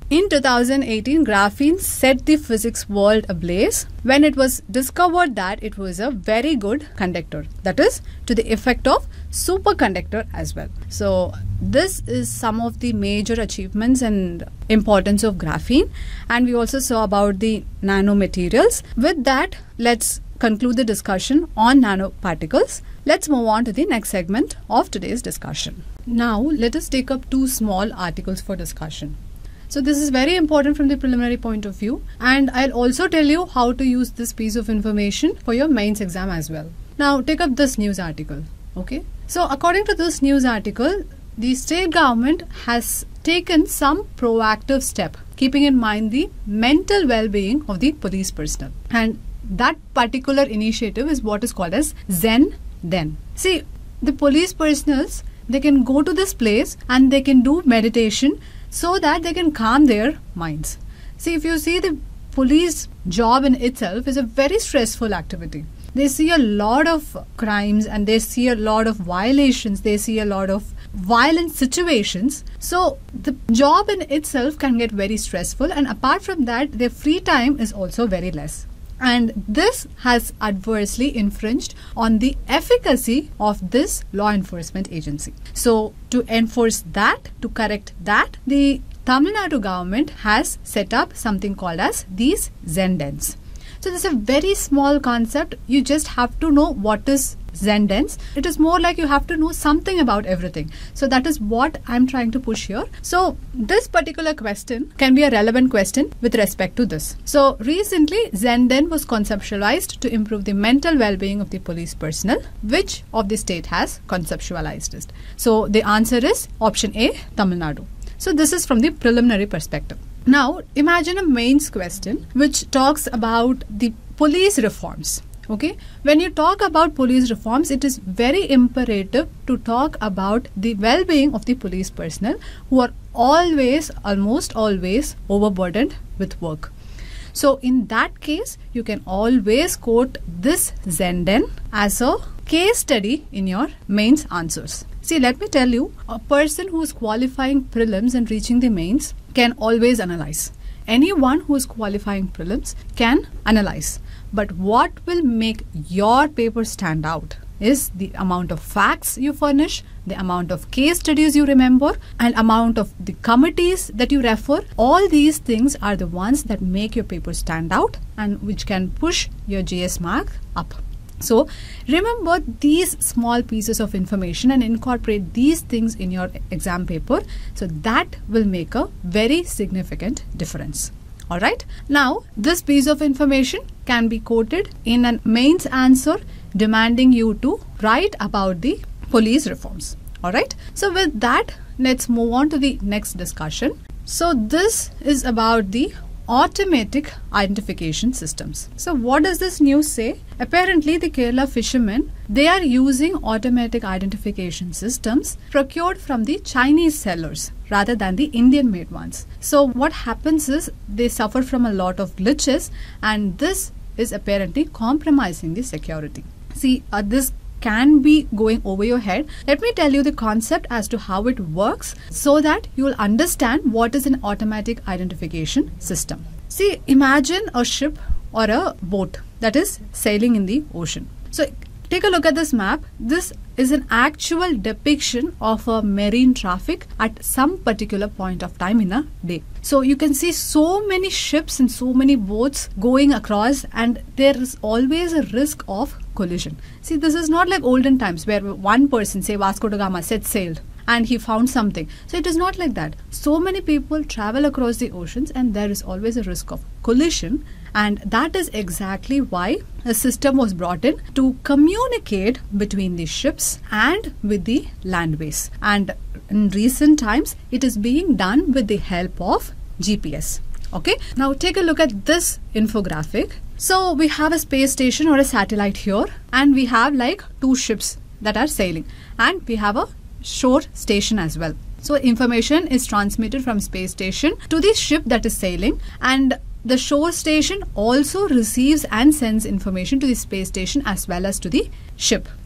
In two thousand eighteen, graphene set the physics world ablaze when it was discovered that it was a very good conductor, that is, to the effect of superconductor as well. So this is some of the major achievements and importance of graphene, and we also saw about the nanomaterials. With that, let's conclude the discussion on nanoparticles. Let's move on to the next segment of today's discussion. Now, let us take up two small articles for discussion. So this is very important from the preliminary point of view, and I'll also tell you how to use this piece of information for your mains exam as well. Now, take up this news article. Okay. So according to this news article, the state government has taken some proactive step, keeping in mind the mental well-being of the police personnel, and that particular initiative is what is called as Zen Den. See, the police personnel, they can go to this place and they can do meditation so that they can calm their minds. See, if you see, the police job in itself is a very stressful activity. They see a lot of crimes and they see a lot of violations, they see a lot of violent situations. So the job in itself can get very stressful, and apart from that, their free time is also very less. And this has adversely infringed on the efficacy of this law enforcement agency. So to enforce that, to correct that, the Tamil Nadu government has set up something called as these Zen Dens. So this is a very small concept. You just have to know what is Zen Dens. It is more like you have to know something about everything. So that is what I'm trying to push here. So this particular question can be a relevant question with respect to this. So recently, Zen Den was conceptualized to improve the mental well-being of the police personnel. Which of the state has conceptualized it? So the answer is option A, Tamil Nadu. So this is from the preliminary perspective. Now imagine a mains question which talks about the police reforms. Okay, when you talk about police reforms, it is very imperative to talk about the well-being of the police personnel who are always, almost always overburdened with work. So in that case, you can always quote this Zen Den as a case study in your mains answers. See, let me tell you, a person who is qualifying prelims and reaching the mains can always analyze. Anyone who is qualifying prelims can analyze. But what will make your paper stand out is the amount of facts you furnish, the amount of case studies you remember, and amount of the committees that you refer. All these things are the ones that make your paper stand out and which can push your G S mark up. So remember these small pieces of information and incorporate these things in your exam paper. So that will make a very significant difference. Alright, now this piece of information can be quoted in a mains answer demanding you to write about the police reforms. Alright, so with that, let's move on to the next discussion. So this is about the automatic identification systems. So what does this news say? Apparently the Kerala fishermen, they are using automatic identification systems procured from the Chinese sellers rather than the Indian made ones. So what happens is they suffer from a lot of glitches, and this is apparently compromising the security. See, uh, this can be going over your head. Let me tell you the concept as to how it works so that you will understand what is an automatic identification system. See, imagine a ship or a boat that is sailing in the ocean. So take a look at this map. This is an actual depiction of a marine traffic at some particular point of time in a day. So you can see so many ships and so many boats going across, and there is always a risk of collision. See, this is not like olden times where one person, say Vasco da Gama, set sail and he found something. So it is not like that. So many people travel across the oceans and there is always a risk of collision, and that is exactly why a system was brought in to communicate between the ships and with the landways. And in recent times, it is being done with the help of G P S. Okay, now take a look at this infographic. So we have a space station or a satellite here, and we have like two ships that are sailing, and we have a shore station as well. So information is transmitted from space station to the ship that is sailing, and the shore station also receives and sends information to the space station as well as to the ship.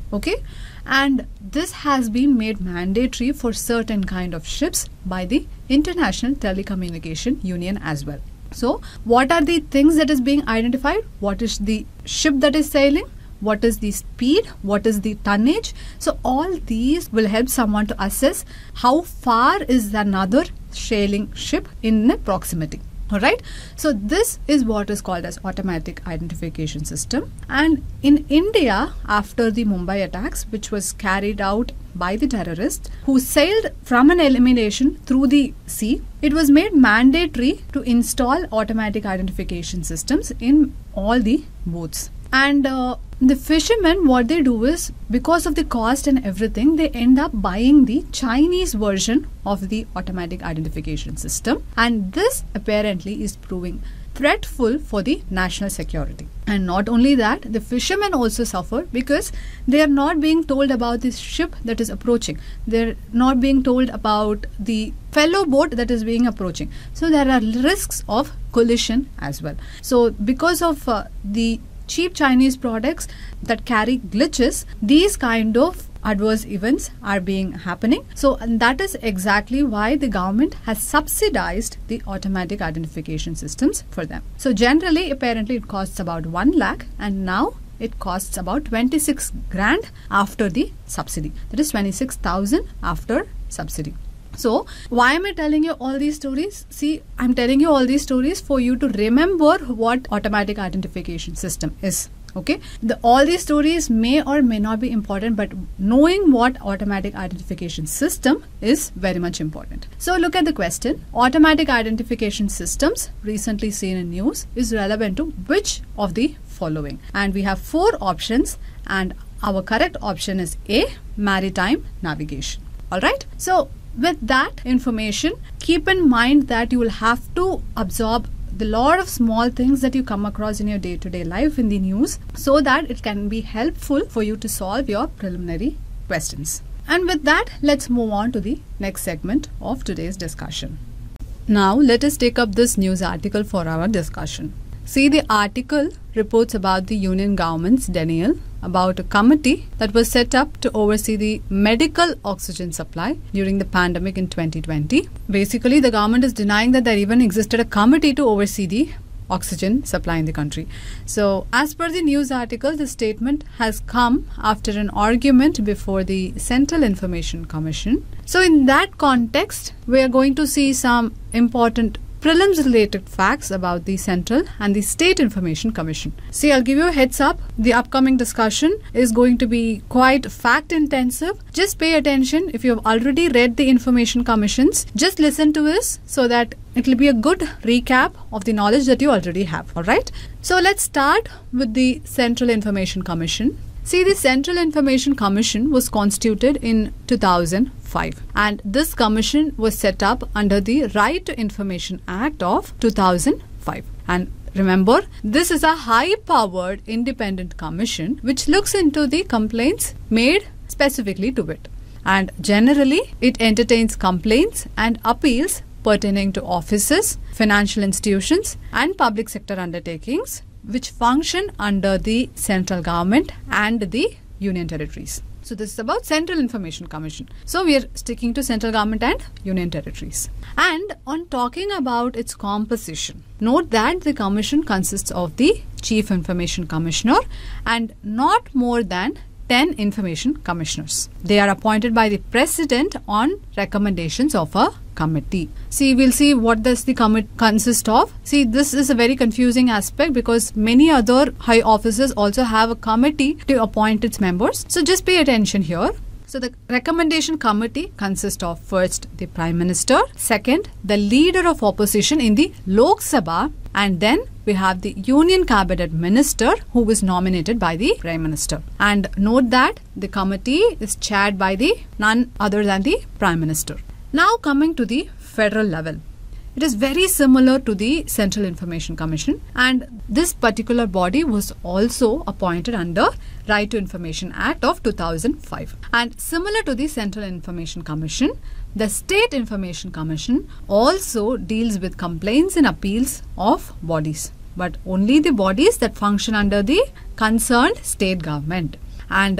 Okay, and this has been made mandatory for certain kind of ships by the International Telecommunication Union as well. So what are the things that is being identified? What is the ship that is sailing? What is the speed? What is the tonnage? So all these will help someone to assess how far is another sailing ship in proximity. Alright, so this is what is called as automatic identification system. And in India, after the Mumbai attacks, which was carried out by the terrorists who sailed from an elimination through the sea, it was made mandatory to install automatic identification systems in all the boats. And uh, the fishermen, what they do is, because of the cost and everything, they end up buying the Chinese version of the automatic identification system. And this apparently is proving threatful for the national security. And not only that, the fishermen also suffer because they are not being told about this ship that is approaching. They're not being told about the fellow boat that is being approaching. So there are risks of collision as well. So because of uh, the cheap Chinese products that carry glitches, these kind of adverse events are being happening. So and that is exactly why the government has subsidized the automatic identification systems for them. So generally, apparently it costs about one lakh, and now it costs about twenty-six grand after the subsidy. That is twenty-six thousand after subsidy. So why am I telling you all these stories? See, I'm telling you all these stories for you to remember what automatic identification system is. Okay, the all these stories may or may not be important, but knowing what automatic identification system is very much important. So look at the question. Automatic identification systems recently seen in news is relevant to which of the following? And we have four options, and our correct option is A, maritime navigation. Alright, so with that information, keep in mind that you will have to absorb the lot of small things that you come across in your day-to-day life in the news, so that it can be helpful for you to solve your preliminary questions. And with that, let's move on to the next segment of today's discussion. Now let us take up this news article for our discussion. See, the article reports about the Union government's denial about a committee that was set up to oversee the medical oxygen supply during the pandemic in twenty twenty. Basically, the government is denying that there even existed a committee to oversee the oxygen supply in the country. So, as per the news article, the statement has come after an argument before the Central Information Commission. So, in that context, we are going to see some important prelims related facts about the Central and the State Information Commission. See, I'll give you a heads up. The upcoming discussion is going to be quite fact intensive. Just pay attention. If you have already read the Information Commissions, just listen to this so that it will be a good recap of the knowledge that you already have. Alright. So let's start with the Central Information Commission. See, the Central Information Commission was constituted in two thousand five, and this commission was set up under the Right to Information Act of two thousand five. And remember, this is a high-powered independent commission which looks into the complaints made specifically to it. And generally, it entertains complaints and appeals pertaining to offices, financial institutions, and public sector undertakings which function under the central government and the union territories. So this is about Central Information Commission. So we are sticking to central government and union territories. And on talking about its composition, note that the commission consists of the Chief Information Commissioner and not more than ten Information Commissioners. They are appointed by the President on recommendations of a committee. See, we'll see what does the committee consist of. See, this is a very confusing aspect because many other high offices also have a committee to appoint its members. So just pay attention here. So the recommendation committee consists of first the Prime Minister, second the leader of opposition in the Lok Sabha, and then we have the Union Cabinet Minister who is nominated by the Prime Minister. And note that the committee is chaired by the none other than the Prime Minister. Now coming to the federal level. It is very similar to the Central Information Commission, and this particular body was also appointed under Right to Information Act of two thousand five. And similar to the Central Information Commission, the State Information Commission also deals with complaints and appeals of bodies, but only the bodies that function under the concerned state government. And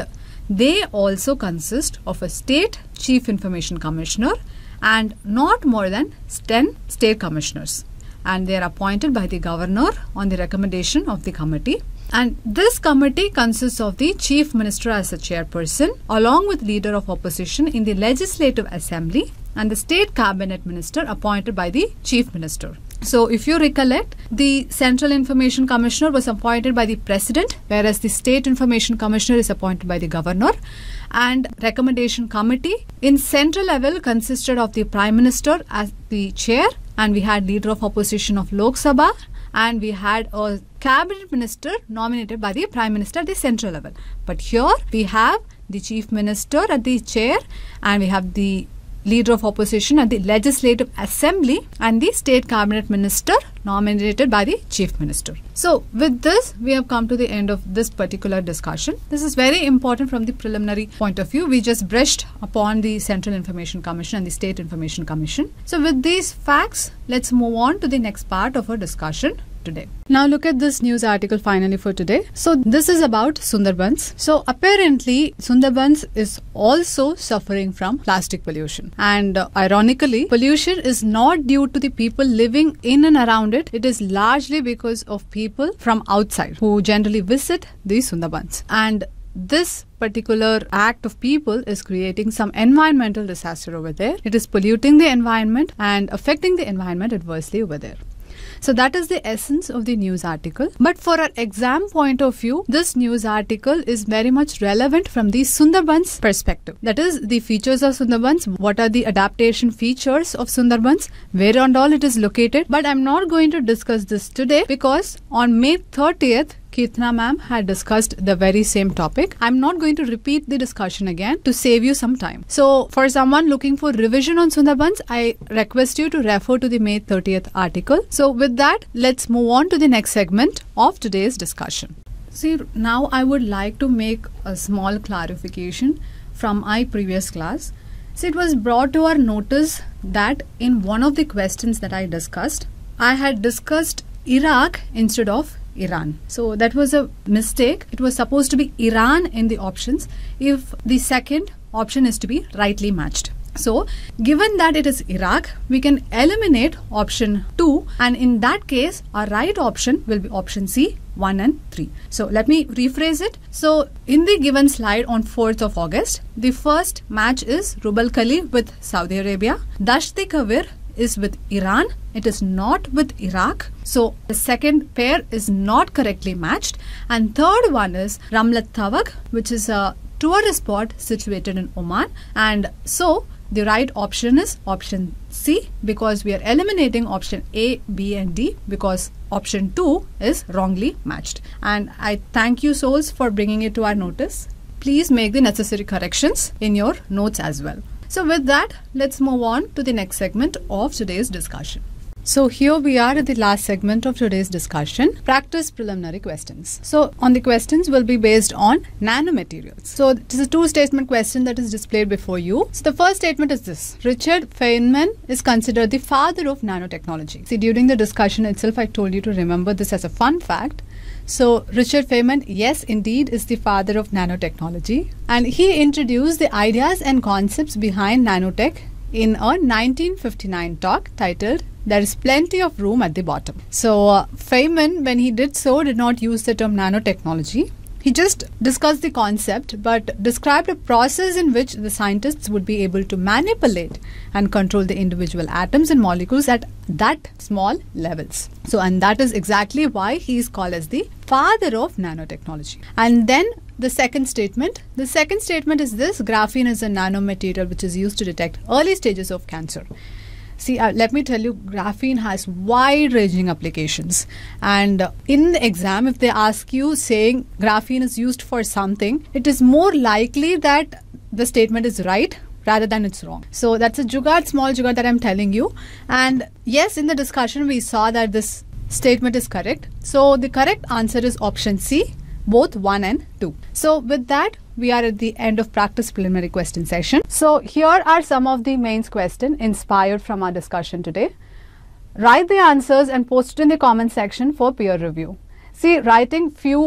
they also consist of a state chief information commissioner and not more than ten state commissioners. And they are appointed by the governor on the recommendation of the committee. And this committee consists of the chief minister as a chairperson, along with leader of opposition in the legislative assembly and the state cabinet minister appointed by the chief minister. So if you recollect, the Central Information Commissioner was appointed by the president, whereas the State Information Commissioner is appointed by the governor. And recommendation committee in central level consisted of the prime minister as the chair, and we had leader of opposition of Lok Sabha, and we had a cabinet minister nominated by the prime minister at the central level. But here we have the chief minister at the chair, and we have the leader of opposition at the legislative assembly and the state cabinet minister nominated by the chief minister. So with this, we have come to the end of this particular discussion. This is very important from the preliminary point of view. We just brushed upon the Central Information Commission and the State Information Commission. So with these facts, let's move on to the next part of our discussion today. Now look at this news article finally for today. So this is about Sundarbans. So apparently Sundarbans is also suffering from plastic pollution, and uh, ironically pollution is not due to the people living in and around it. It is largely because of people from outside who generally visit the Sundarbans, and this particular act of people is creating some environmental disaster over there. It is polluting the environment and affecting the environment adversely over there. So that is the essence of the news article. But for our exam point of view, this news article is very much relevant from the Sundarbans perspective. That is the features of Sundarbans, what are the adaptation features of Sundarbans, where and all it is located. But I'm not going to discuss this today because on May thirtieth, Keerthana ma'am had discussed the very same topic. I'm not going to repeat the discussion again to save you some time. So for someone looking for revision on Sundarbans, I request you to refer to the May thirtieth article. So with that, let's move on to the next segment of today's discussion. See, now I would like to make a small clarification from my previous class. See, it was brought to our notice that in one of the questions that I discussed, I had discussed Iraq instead of Iran. So that was a mistake. It was supposed to be Iran in the options if the second option is to be rightly matched. So given that it is Iraq, we can eliminate option two, and in that case our right option will be option C, one and three. So let me rephrase it. So in the given slide on fourth of August, the first match is Rub al-Khali with Saudi Arabia, Dasht-e-Kavir is with Iran, it is not with Iraq. So the second pair is not correctly matched, and third one is Ramlat Tawak, which is a tourist spot situated in Oman, and so the right option is option C, because we are eliminating option A, B and D because option two is wrongly matched. And I thank you souls for bringing it to our notice. Please make the necessary corrections in your notes as well. So with that, let's move on to the next segment of today's discussion. So here we are at the last segment of today's discussion, practice preliminary questions. So on the questions will be based on nanomaterials. So it is a two statement question that is displayed before you. So the first statement is this: Richard Feynman is considered the father of nanotechnology. See, during the discussion itself, I told you to remember this as a fun fact. So Richard Feynman, yes, indeed, is the father of nanotechnology, and he introduced the ideas and concepts behind nanotech in a nineteen fifty-nine talk titled "There is Plenty of Room at the Bottom." So uh, Feynman, when he did so, did not use the term nanotechnology. He just discussed the concept but described a process in which the scientists would be able to manipulate and control the individual atoms and molecules at that small levels. So, and that is exactly why he is called as the father of nanotechnology. And then the second statement, the second statement is this: graphene is a nanomaterial which is used to detect early stages of cancer. See, uh, let me tell you, graphene has wide-ranging applications. And uh, in the exam, if they ask you saying graphene is used for something, it is more likely that the statement is right rather than it's wrong. So that's a jugaad, small jugaad that I'm telling you. And yes, in the discussion, we saw that this statement is correct. So the correct answer is option C, both one and two. So with that, we are at the end of practice preliminary question session. So here are some of the mains question inspired from our discussion today. Write the answers and post it in the comment section for peer review. See, writing few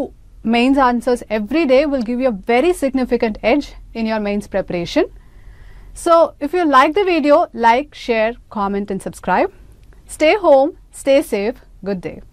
mains answers every day will give you a very significant edge in your mains preparation. So if you like the video, like, share, comment and subscribe. Stay home, stay safe. Good day.